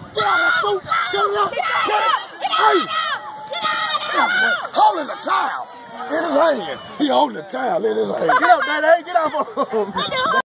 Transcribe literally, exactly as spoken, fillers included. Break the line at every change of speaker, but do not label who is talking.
Get out of that suit. Get it up. Get it. Hey. Holding the towel in his hand. He holding the towel in his hand. Get up, Daddy. Get up.